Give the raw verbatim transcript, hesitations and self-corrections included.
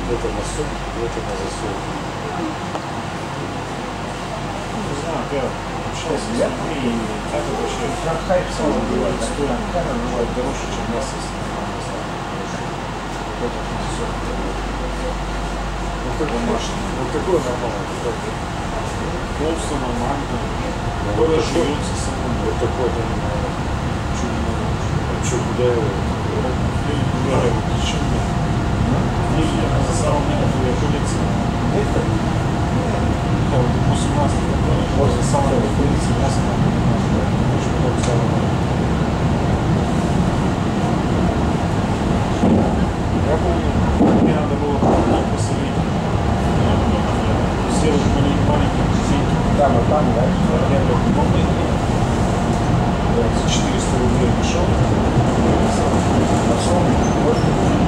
Это на суп, это на засол. Не знаю, я общался с людьми, и так это вообще Как хайп сразу бывает, стоит, камера бывает. дороже, чем мясо, если нормально Ну как домашний? Ну какой нормальный? толсто, нормально, Ну, который вот такой- жуется самому. Вот такой-то не надо. Чего не надо? А что, куда его? Я не понимаю, зачем мне? Ну, я на самом деле твоя полиция. Это? Да, вот, допустим, у нас возле самой полиции мясо нам не надо. Очень много самого. Я помню, мне надо было их посолить. Все вот маленькие, маленькие птеньки. Там, вот там, да? Я говорю, много нет. Я за четыреста рублей нашел. Пошел, может,